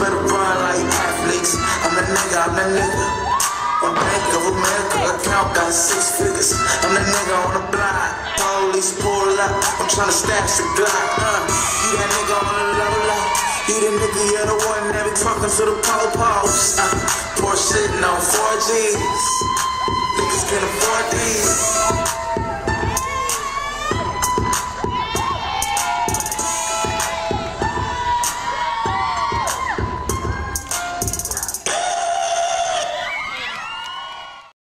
better run like athletes. I'm the nigga. One Bank of America account got 6 figures. I'm the nigga on the block. Police pull up. I'm tryna stash the Glock. You that nigga on the low. You the nigga, you're the one that be talking to the po-pos. Poor sitting on 4Gs. Niggas can't afford these.